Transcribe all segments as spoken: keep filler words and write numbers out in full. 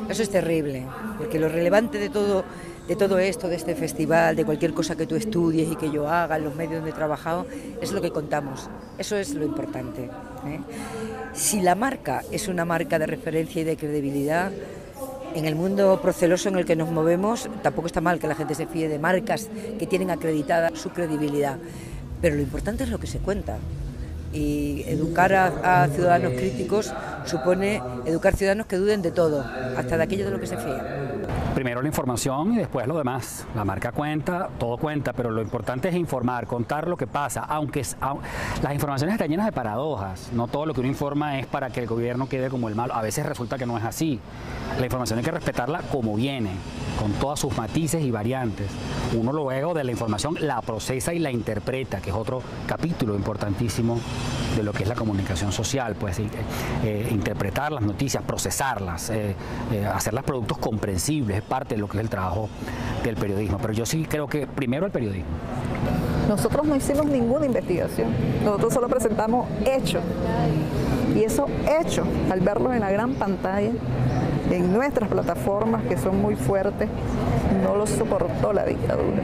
Eso es terrible, porque lo relevante de todo, de todo esto, de este festival, de cualquier cosa que tú estudies y que yo haga, en los medios donde he trabajado, es lo que contamos. Eso es lo importante, ¿eh? Si la marca es una marca de referencia y de credibilidad, en el mundo proceloso en el que nos movemos, tampoco está mal que la gente se fíe de marcas que tienen acreditada su credibilidad, pero lo importante es lo que se cuenta. Y educar a, a ciudadanos críticos supone educar ciudadanos que duden de todo, hasta de aquello de lo que se fían. Primero la información y después lo demás. La marca cuenta, todo cuenta, pero lo importante es informar, contar lo que pasa, aunque es, aun, las informaciones están llenas de paradojas. No todo lo que uno informa es para que el gobierno quede como el malo. A veces resulta que no es así. La información hay que respetarla como viene, con todas sus matices y variantes. Uno luego de la información la procesa y la interpreta, que es otro capítulo importantísimo de lo que es la comunicación social, pues eh, eh, interpretar las noticias, procesarlas, eh, eh, hacerlas productos comprensibles, es parte de lo que es el trabajo del periodismo. Pero yo sí creo que primero el periodismo. Nosotros no hicimos ninguna investigación, nosotros solo presentamos hechos. Y esos hechos, al verlos en la gran pantalla, en nuestras plataformas que son muy fuertes, no los soportó la dictadura,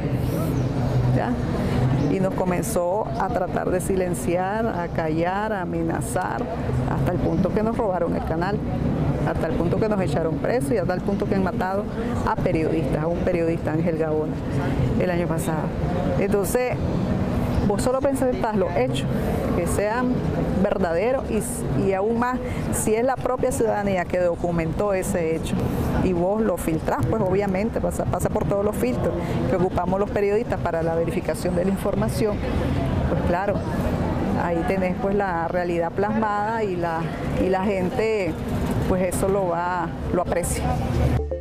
¿ya? Y nos comenzó a tratar de silenciar, a callar, a amenazar, hasta el punto que nos robaron el canal, hasta el punto que nos echaron presos y hasta el punto que han matado a periodistas, a un periodista, Ángel Gaona, el año pasado. Entonces, vos solo presentás los hechos, que sean verdaderos y, y aún más, si es la propia ciudadanía que documentó ese hecho y vos lo filtrás, pues obviamente pasa, pasa por todos los filtros que ocupamos los periodistas para la verificación de la información, pues claro, ahí tenés pues la realidad plasmada y la, y la gente pues eso lo va, lo aprecia.